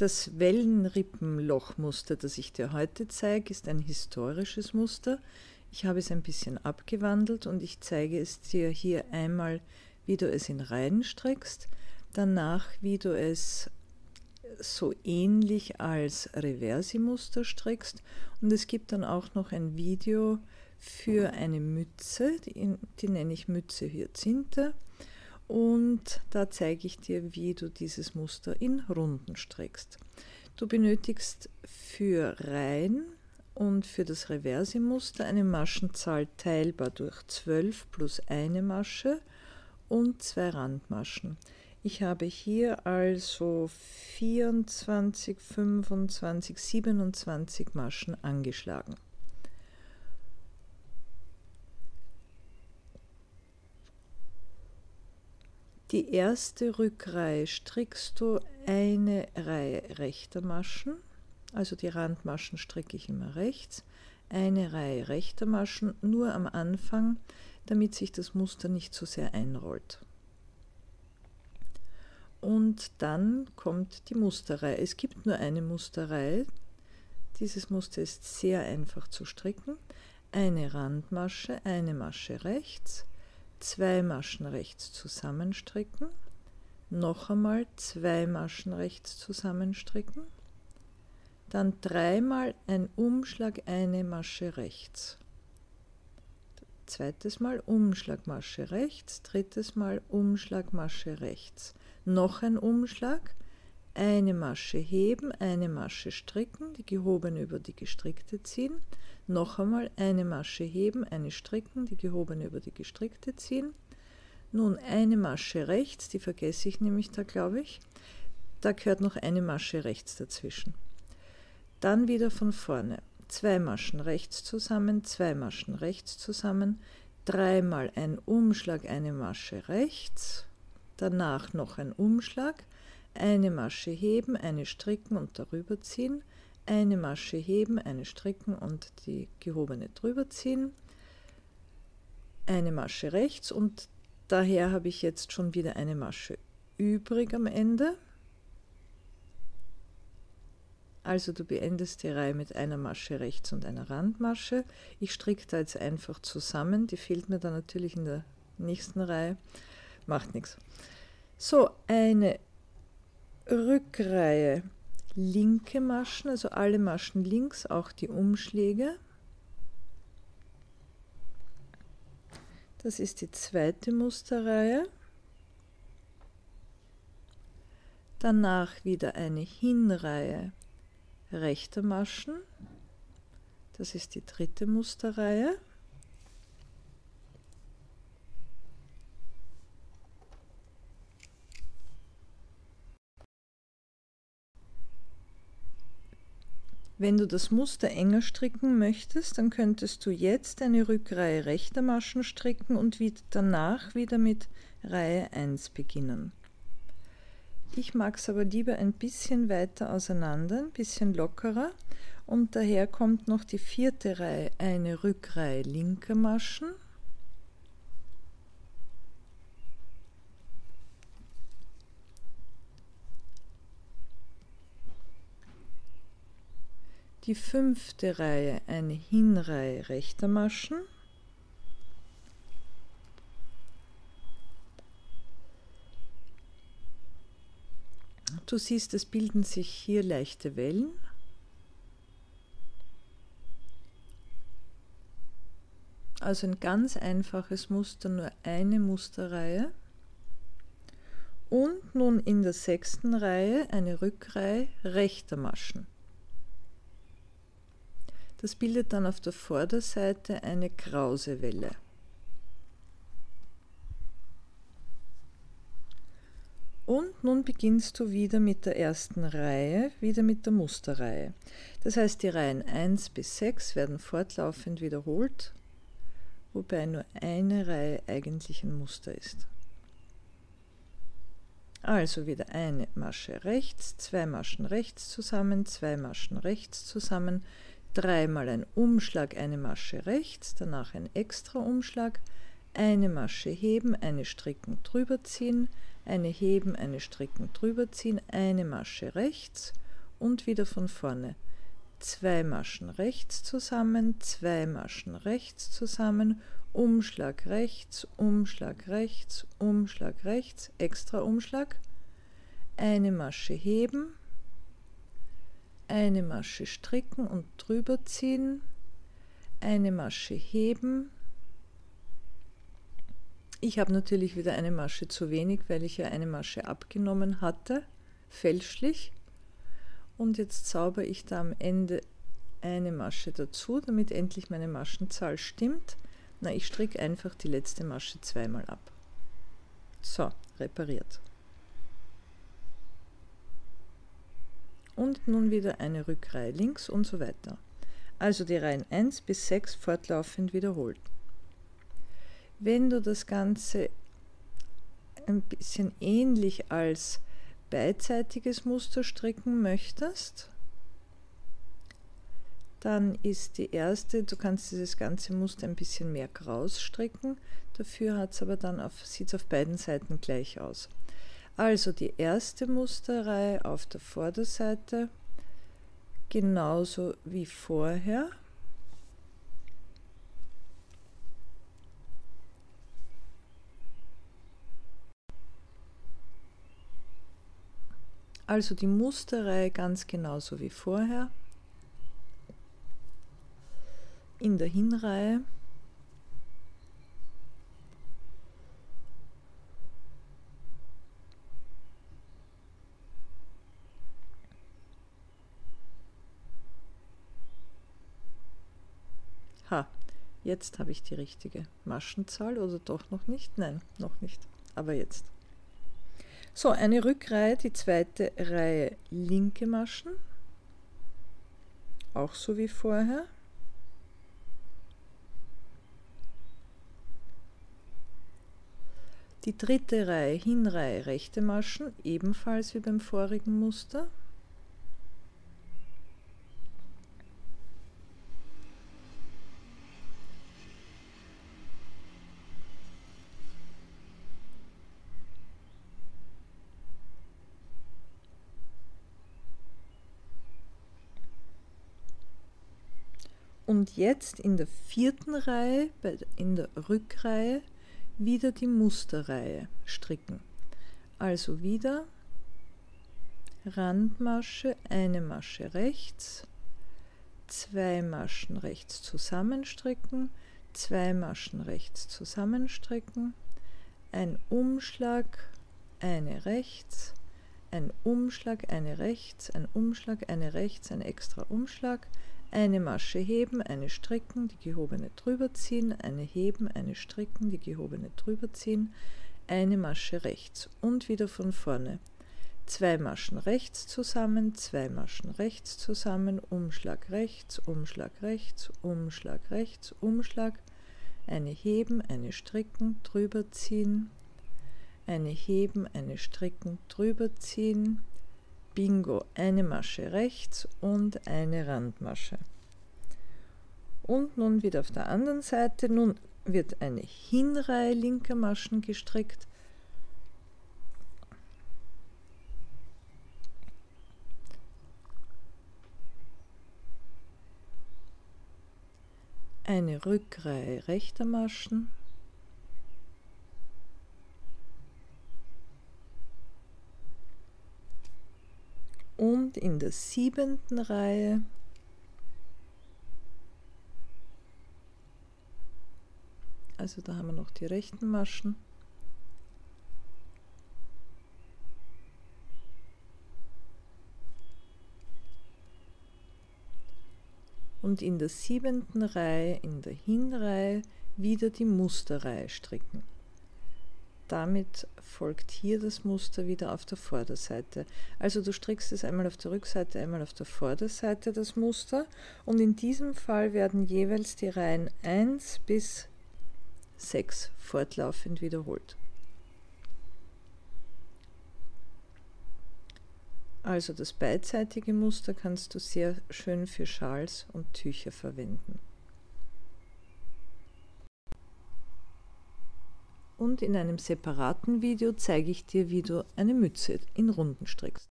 Das Wellenrippenlochmuster, das ich dir heute zeige, ist ein historisches Muster. Ich habe es ein bisschen abgewandelt und ich zeige es dir hier einmal, wie du es in Reihen strickst, danach, wie du es so ähnlich als Reversi-Muster strickst, und es gibt dann auch noch ein Video für eine Mütze, die nenne ich Mütze Hyazinthe, und da zeige ich dir, wie du dieses Muster in Runden strickst. Du benötigst für Reihen und für das Reversi-Muster eine Maschenzahl teilbar durch 12 plus eine Masche und 2 Randmaschen. Ich habe hier also 24, 25, 27 Maschen angeschlagen. Die erste Rückreihe strickst du eine Reihe rechter Maschen, also die Randmaschen stricke ich immer rechts, eine Reihe rechter Maschen, nur am Anfang, damit sich das Muster nicht so sehr einrollt. Und dann kommt die Musterreihe. Es gibt nur eine Musterreihe. Dieses Muster ist sehr einfach zu stricken. Eine Randmasche, eine Masche rechts, 2 Maschen rechts zusammenstricken, noch einmal 2 Maschen rechts zusammenstricken, dann 3-mal ein Umschlag, eine Masche rechts, zweites Mal Umschlag, Masche rechts, drittes Mal Umschlag, Masche rechts, noch ein Umschlag, eine Masche heben, eine Masche stricken, die gehobene über die gestrickte ziehen, noch einmal eine Masche heben, eine stricken, die gehobene über die gestrickte ziehen, nun eine Masche rechts, die vergesse ich nämlich da, glaube ich, da gehört noch eine Masche rechts dazwischen. Dann wieder von vorne, 2 Maschen rechts zusammen, 2 Maschen rechts zusammen, 3-mal ein Umschlag, eine Masche rechts, danach noch ein Umschlag, eine Masche heben, eine stricken und darüber ziehen, eine Masche heben, eine stricken und die gehobene drüber ziehen, eine Masche rechts, und daher habe ich jetzt schon wieder eine Masche übrig am Ende. Also du beendest die Reihe mit einer Masche rechts und einer Randmasche. Ich stricke da jetzt einfach zusammen, die fehlt mir dann natürlich in der nächsten Reihe, macht nichts. So, eine Rückreihe linke Maschen, also alle Maschen links, auch die Umschläge. Das ist die zweite Musterreihe. Danach wieder eine Hinreihe rechter Maschen. Das ist die dritte Musterreihe. Wenn du das Muster enger stricken möchtest, dann könntest du jetzt eine Rückreihe rechter Maschen stricken und danach wieder mit Reihe 1 beginnen. Ich mag es aber lieber ein bisschen weiter auseinander, ein bisschen lockerer, und daher kommt noch die vierte Reihe, eine Rückreihe linker Maschen. Die fünfte Reihe, eine Hinreihe rechter Maschen. Du siehst, es bilden sich hier leichte Wellen. Also ein ganz einfaches Muster, nur eine Musterreihe. Und nun in der 6. Reihe eine Rückreihe rechter Maschen. Das bildet dann auf der Vorderseite eine Krausewelle. Und nun beginnst du wieder mit der ersten Reihe, wieder mit der Musterreihe. Das heißt, die Reihen 1 bis 6 werden fortlaufend wiederholt, wobei nur eine Reihe eigentlich ein Muster ist. Also wieder eine Masche rechts, 2 Maschen rechts zusammen, 2 Maschen rechts zusammen, 3-mal ein Umschlag, eine Masche rechts, danach ein extra Umschlag, eine Masche heben, eine stricken, drüber ziehen, eine heben, eine stricken, drüber ziehen, eine Masche rechts und wieder von vorne. 2 Maschen rechts zusammen, 2 Maschen rechts zusammen, Umschlag rechts, Umschlag rechts, Umschlag rechts, extra Umschlag, eine Masche heben, eine Masche stricken und drüber ziehen, eine Masche heben. Ich habe natürlich wieder eine Masche zu wenig, weil ich ja eine Masche abgenommen hatte, fälschlich. Und jetzt zaubere ich da am Ende eine Masche dazu, damit endlich meine Maschenzahl stimmt. Na, ich stricke einfach die letzte Masche zweimal ab. So, repariert. Und nun wieder eine Rückreihe links und so weiter. Also die Reihen 1 bis 6 fortlaufend wiederholt. Wenn du das Ganze ein bisschen ähnlich als beidseitiges Muster stricken möchtest, dann ist die erste, du kannst dieses ganze Muster ein bisschen mehr kraus stricken, dafür hat es aber dann sieht es auf beiden Seiten gleich aus. Also die erste Musterreihe auf der Vorderseite, genauso wie vorher. Also die Musterreihe ganz genauso wie vorher. In der Hinreihe. Ha, jetzt habe ich die richtige Maschenzahl oder doch noch nicht? Nein, noch nicht, aber jetzt. So, eine Rückreihe, die zweite Reihe linke Maschen, auch so wie vorher. Die dritte Reihe, Hinreihe, rechte Maschen, ebenfalls wie beim vorigen Muster. Und jetzt in der vierten Reihe, in der Rückreihe, wieder die Musterreihe stricken. Also wieder Randmasche, eine Masche rechts, 2 Maschen rechts zusammenstricken, 2 Maschen rechts zusammenstricken, ein Umschlag, eine rechts, ein Umschlag, eine rechts, ein Umschlag, eine rechts, ein extra Umschlag, eine Masche heben, eine stricken, die gehobene drüber ziehen, eine heben, eine stricken, die gehobene drüber ziehen, eine Masche rechts und wieder von vorne. 2 Maschen rechts zusammen, 2 Maschen rechts zusammen, Umschlag rechts, Umschlag rechts, Umschlag rechts, Umschlag, eine heben, eine stricken, drüber ziehen, eine heben, eine stricken, drüber ziehen, Bingo, eine Masche rechts und eine Randmasche. Und nun wieder auf der anderen Seite, nun wird eine Hinreihe linker Maschen gestrickt. Eine Rückreihe rechter Maschen. Und in der 7. Reihe also da haben wir noch die rechten Maschen. Und in der 7. Reihe, in der Hinreihe, wieder die Musterreihe stricken. Damit folgt hier das Muster wieder auf der Vorderseite. Also du strickst es einmal auf der Rückseite, einmal auf der Vorderseite das Muster und in diesem Fall werden jeweils die Reihen 1 bis 6 fortlaufend wiederholt. Also das beidseitige Muster kannst du sehr schön für Schals und Tücher verwenden. Und in einem separaten Video zeige ich dir, wie du eine Mütze in Runden strickst.